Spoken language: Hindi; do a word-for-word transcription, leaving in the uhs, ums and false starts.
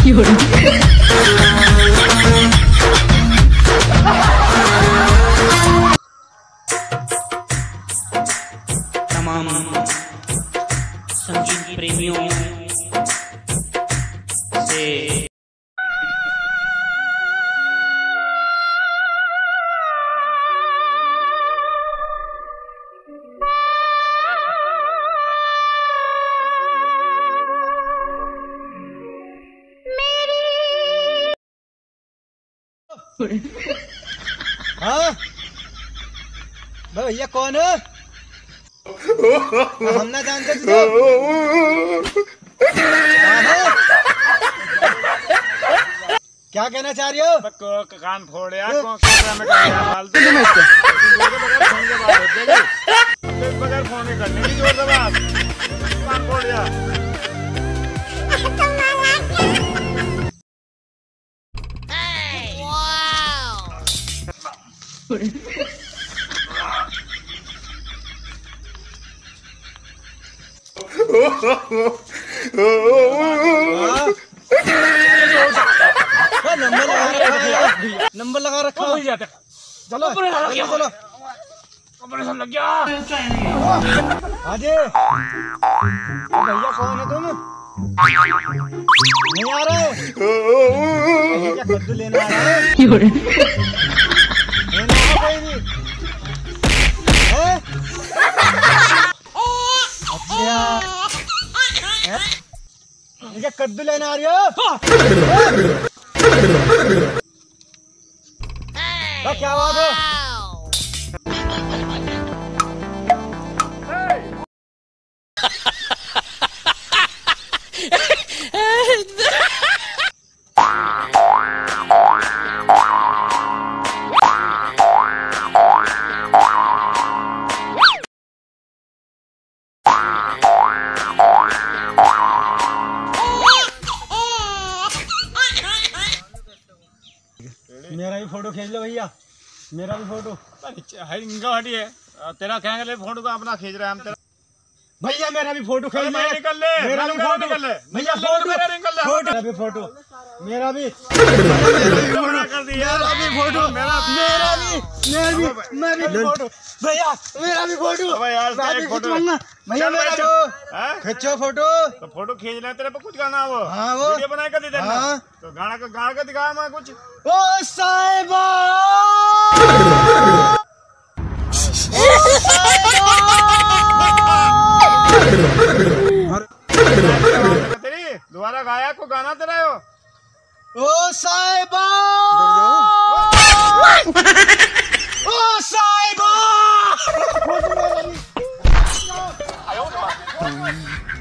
तमाम संगीत प्रेमियों से हाँ भैया कौन है? हम ना जानते तुझे। क्या कहना चाह रही हो? कान फोड़ यार बगैर फोन ही करने की जोर दबा कान फोड़ यार। नंबर लगा रखा है। चलो चलो ऑपरेशन लग गया। अजय भैया कौन है तुम? नहीं आ रहे? क्या कद्दू लेना आ रहा है? लेना है कोई भी? अच्छा क्या कद्दू लेना आ रही हो? क्या बात है? मेरा भी फोटो खींच लो भैया, मेरा भी फोटो। इनका हटी है तेरा कहेंगे फोटो तो अपना खींच रहा है हम तेरा। भैया मेरा भी फोटो खींच ले। निकल ले मेरा भी फोटो निकल ले भैया फोटो मेरा भी फोटो मेरा भी कर दिया मेरा भी फोटो मेरा मेरा भी मैं भी मैं भी फोटो भैया मेरा भी फोटो भैया मेरा भी खींचो फोटो। तो फोटो खींच ले तेरे पे कुछ गाना वो हाँ वो वीडियो बना कर दे देना। तो गाना का गाना का दिखा मैं कुछ। ओ साहिबा तेरी दोबारा गाया को गाना तेरा हो। ओ साहिबा ओ साहिबा